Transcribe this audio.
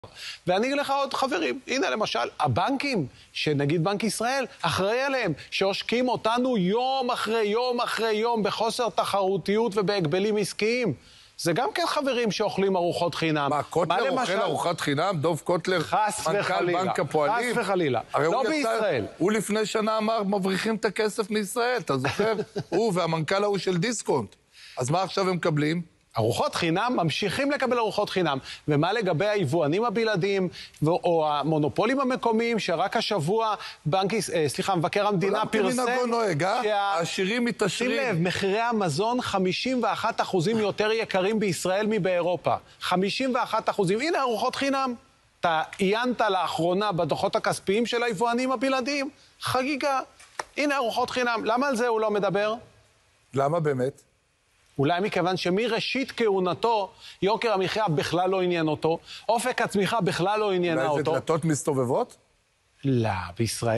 ואני אגיד לך עוד חברים, הנה למשל, הבנקים, שנגיד בנק ישראל, אחראי עליהם, שעושקים אותנו יום אחרי יום אחרי יום בחוסר תחרותיות ובהגבלים עסקיים. זה גם כן חברים שאוכלים ארוחות חינם. מה, קוטלר אוכל ארוחת חינם? דוב קוטלר, מנכ"ל בנק הפועלים? חס וחלילה, לא בישראל. הוא לפני שנה אמר, מבריחים את הכסף מישראל, אתה זוכר? הוא והמנכ"ל ההוא של דיסקונט. אז מה עכשיו הם מקבלים? ארוחות חינם, ממשיכים לקבל ארוחות חינם. ומה לגבי היבואנים הבלעדיים, או המונופולים המקומיים, שרק השבוע מבקר המדינה פרסם... כמנהגו נוהג, העשירים מתעשרים. שים לב, מחירי המזון 51% יותר יקרים בישראל מבאירופה. 51%. הנה ארוחות חינם. אתה עיינת לאחרונה בדוחות הכספיים של היבואנים הבלעדיים? חגיגה. הנה ארוחות חינם. למה על זה הוא לא מדבר? למה באמת? אולי מכיוון שמראשית כהונתו, יוקר המחיה בכלל לא עניין אותו, אופק הצמיחה בכלל לא עניינה אותו. אולי זה דלתות מסתובבות? לא, בישראל.